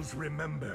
Isles remember.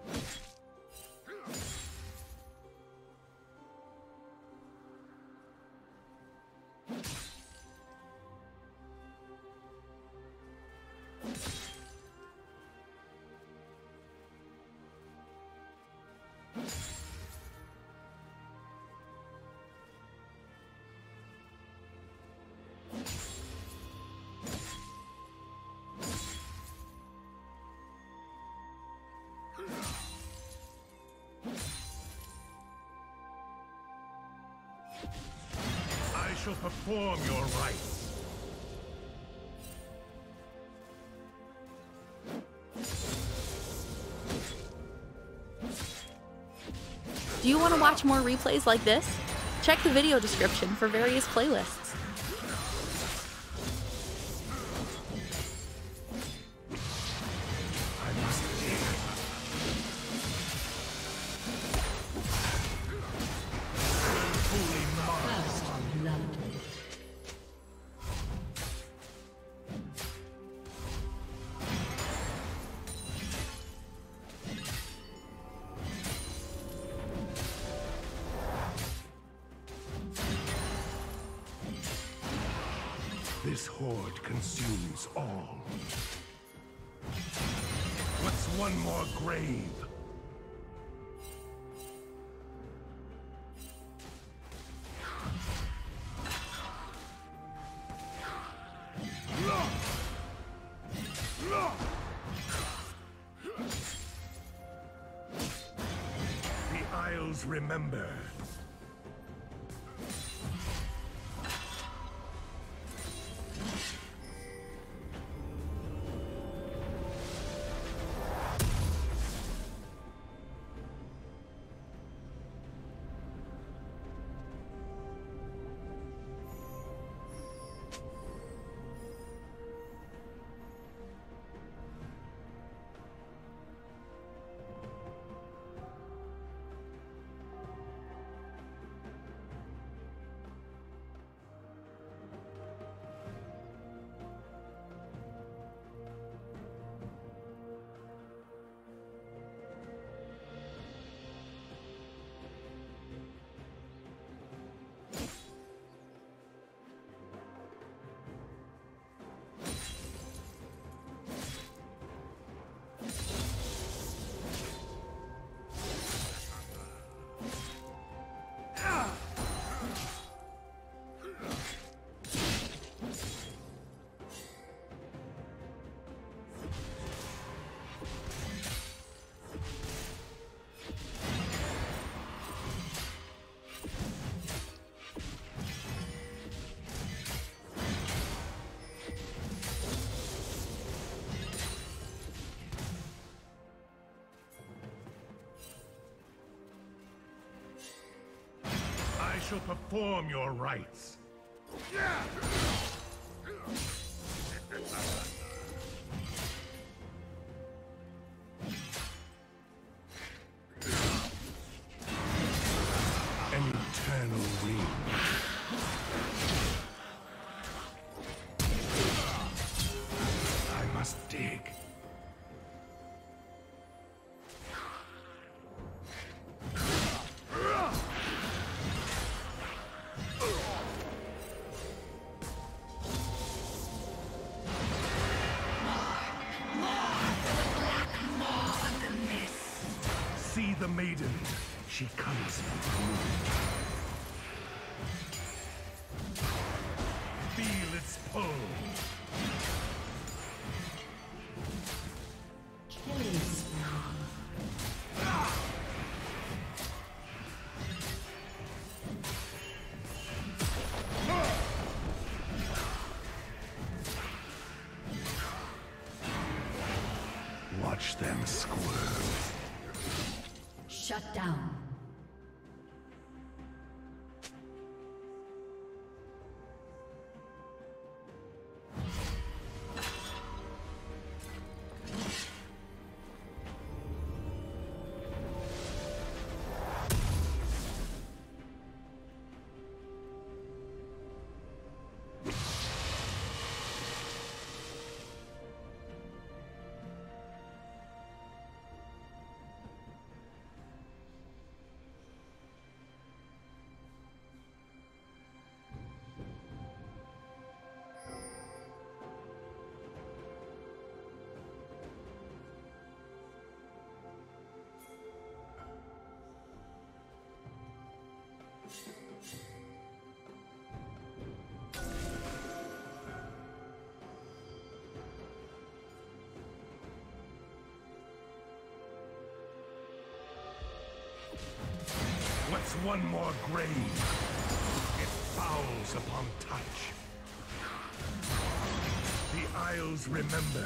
I shall perform your rites. Do you want to watch more replays like this? Check the video description for various playlists. This horde consumes all. What's one more grave? The Isles remember. I shall perform your rites. An eternal ring. I must dig. See the maiden, she comes from you. Feel its pull. Watch them squirm. Shut down. What's one more grave? It fouls upon touch. The Isles remember.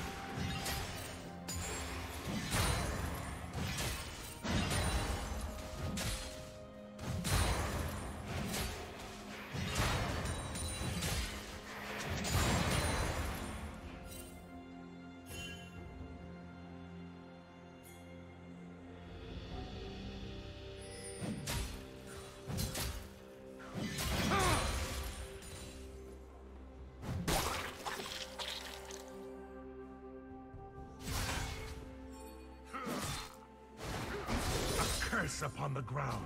Curse upon the ground.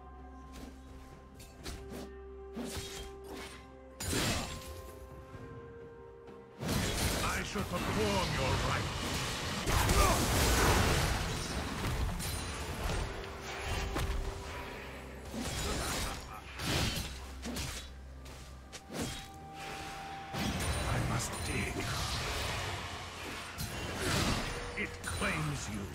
I shall perform your rite. I must dig. It claims you.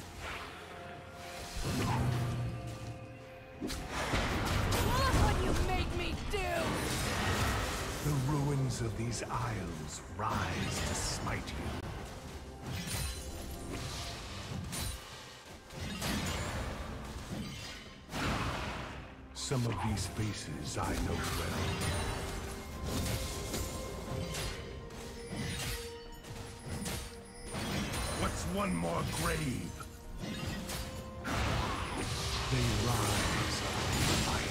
Look what you made me do! The ruins of these isles rise to smite you. Some of these faces I know well. What's one more grave? They rise to fight.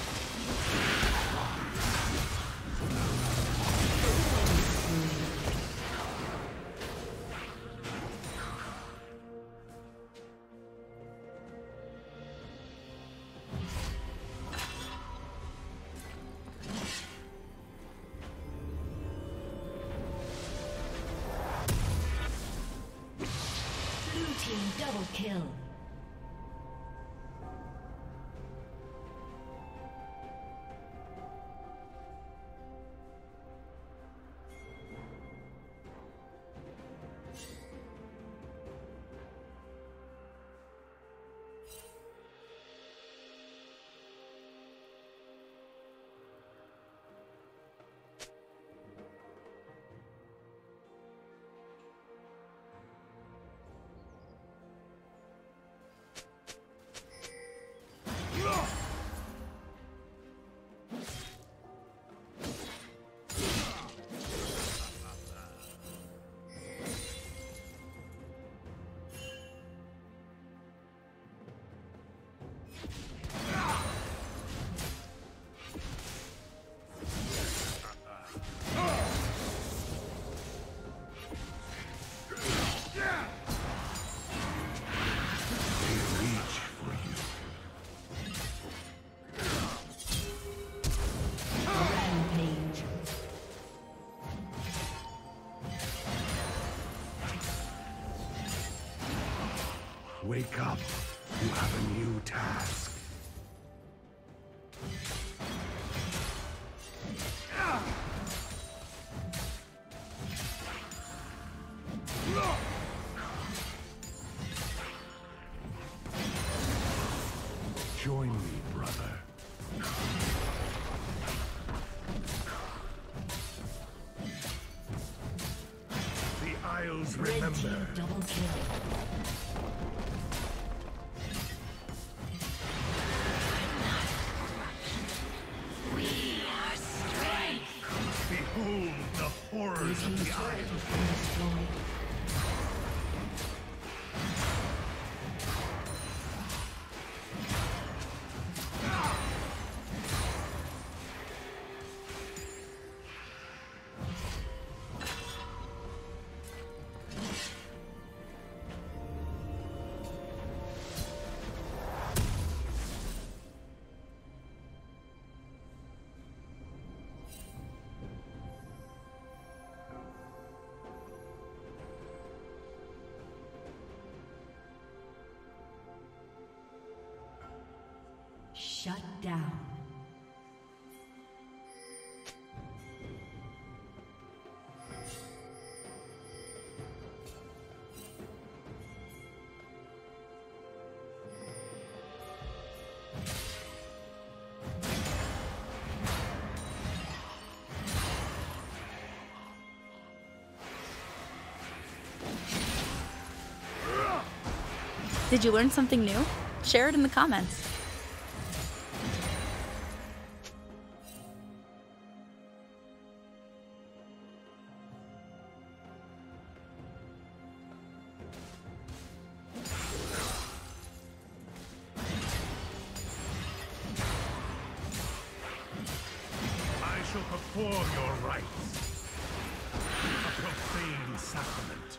Blue team double kill. Wake up. You have a new task. Join me, brother. The Isles Red remember. team double kill. Behold the horrors of the Isles. Shut down. Did you learn something new? Share it in the comments. Perform your rites. A profane sacrament.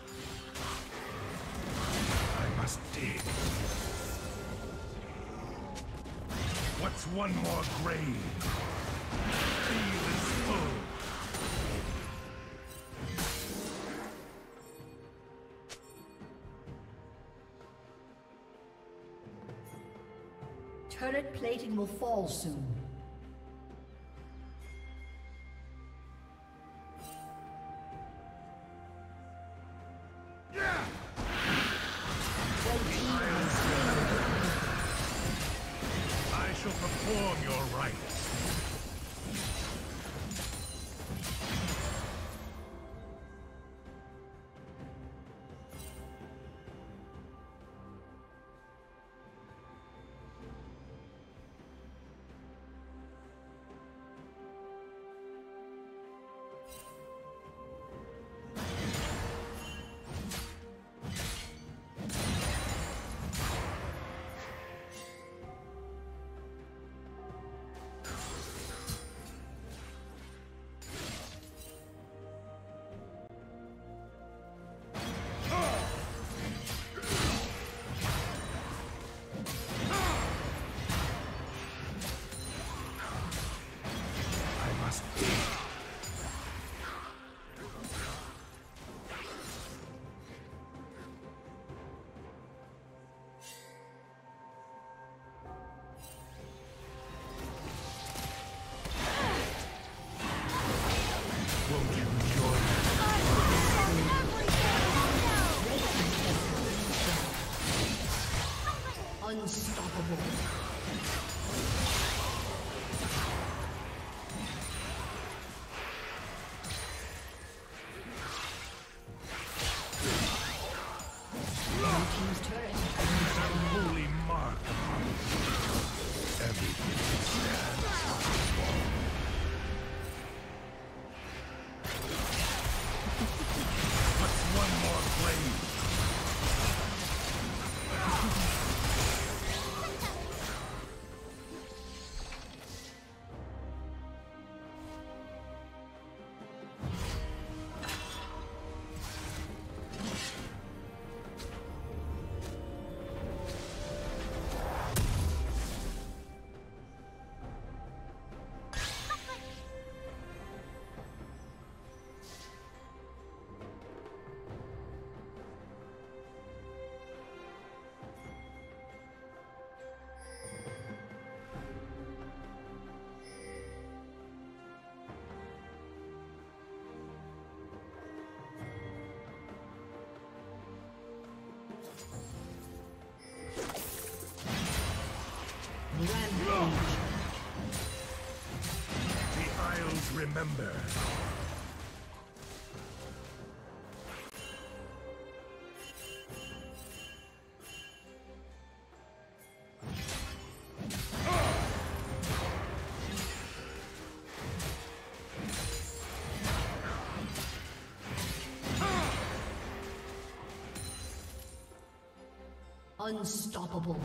I must dig. What's one more grave? Field is full. Turret plating will fall soon. Perform your rites. Unstoppable. Holy mark. Everything stands on the wall. What's one more blade? The Isles remember. Unstoppable.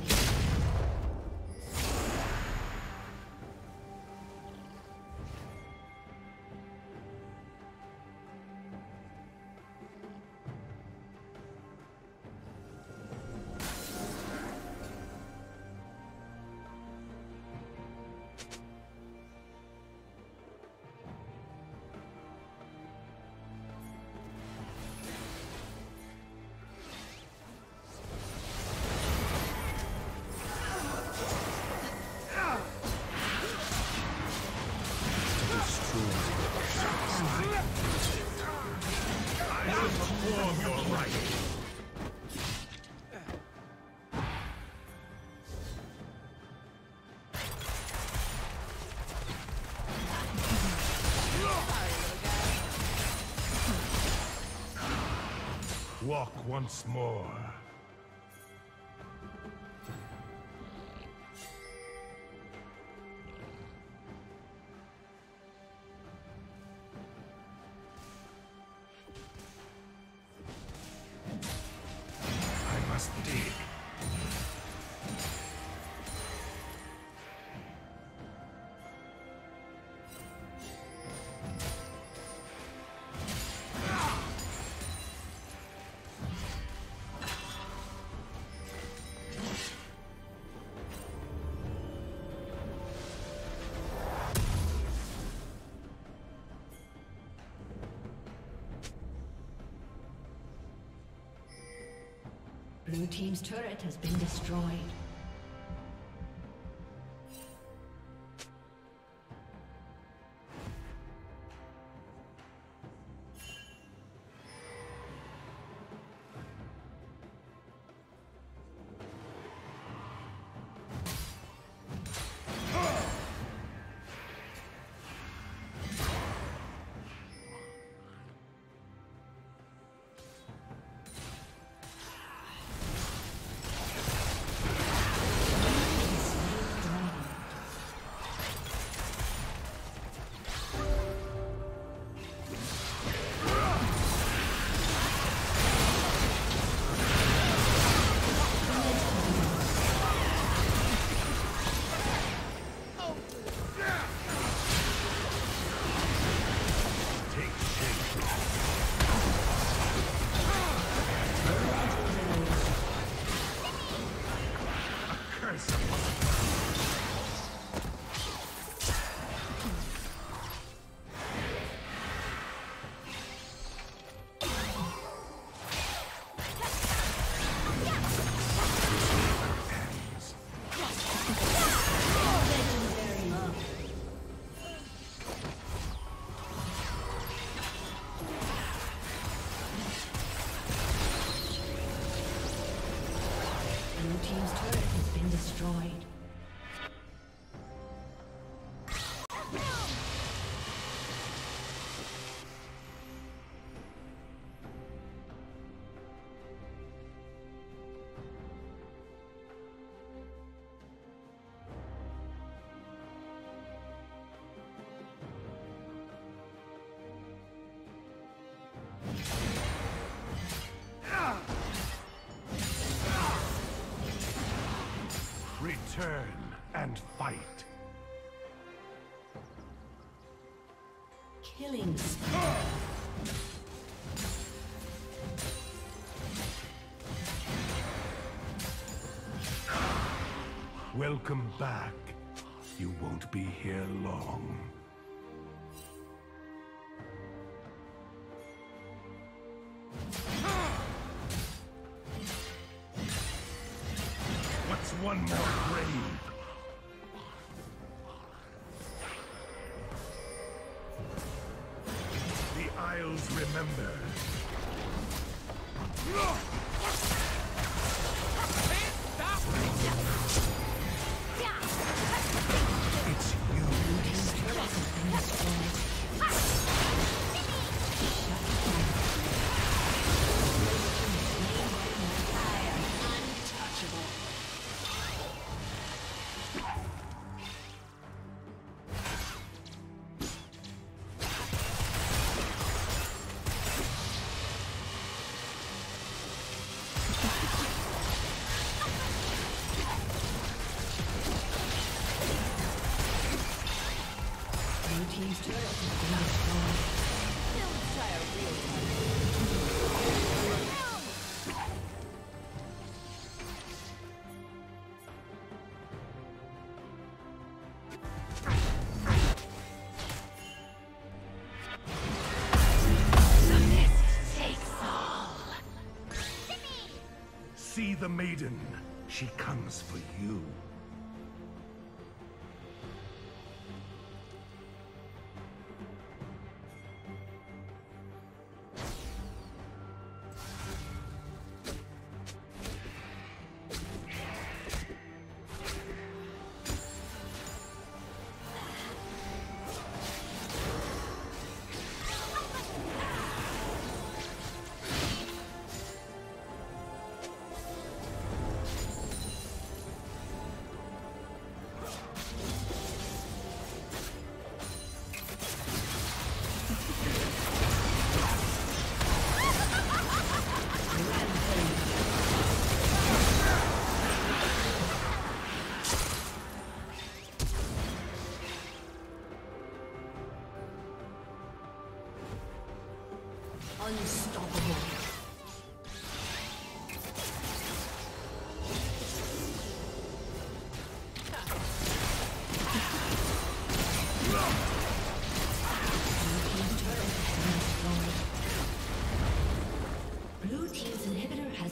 Walk once more. Blue team's turret has been destroyed. Team's turret has been destroyed. Return and fight. Killing spree. Welcome back. You won't be here long. What's one more grave? The Isles remember. It's you. Team's turret has been destroyed. Let's try a real See the maiden. She comes for you.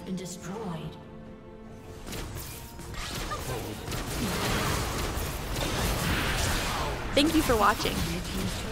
been destroyed. Thank you for watching. Blue team's turret